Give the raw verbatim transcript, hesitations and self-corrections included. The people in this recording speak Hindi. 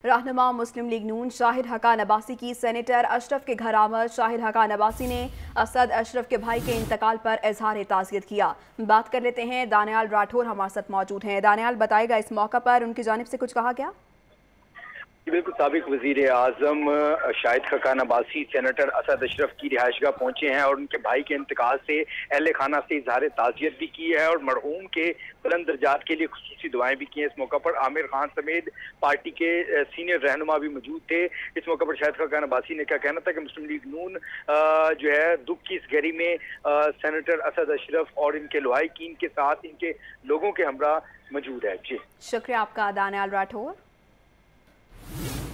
रहनुमा मुस्लिम लीग नून शाहिद हकान अब्बासी की सेनेटर अशरफ के घर आमद। शाहिद हकान अब्बासी ने असद अशरफ के भाई के इंतकाल पर इजहार ताज़ियत किया। बात कर लेते हैं, दानियाल राठौर हमारे साथ मौजूद हैं। दानियाल, बताएगा इस मौका पर उनकी जानिब से कुछ कहा क्या? बिल्कुल, साबिक वजीर आजम शाहिद हकान अब्बासी सेनेटर असद अशरफ की रिहाइशगाह पहुंचे हैं और उनके भाई के इंतकाल से अहले खाना से इजहार ताज़ियत भी की है और मरहूम के बुलंद दर्जात के लिए खुसूसी दुआएं भी की हैं। इस मौका पर आमिर खान समेत पार्टी के सीनियर रहनुमा भी मौजूद थे। इस मौका पर शाहिद हकान अब्बासी ने क्या कहना था कि मुस्लिम लीग नून जो है दुख की इस घड़ी में सेनेटर असद अशरफ और इनके लवाहिकीन के साथ इनके लोगों के हमरा मौजूद है। जी शुक्रिया आपका दानियाल राठौर।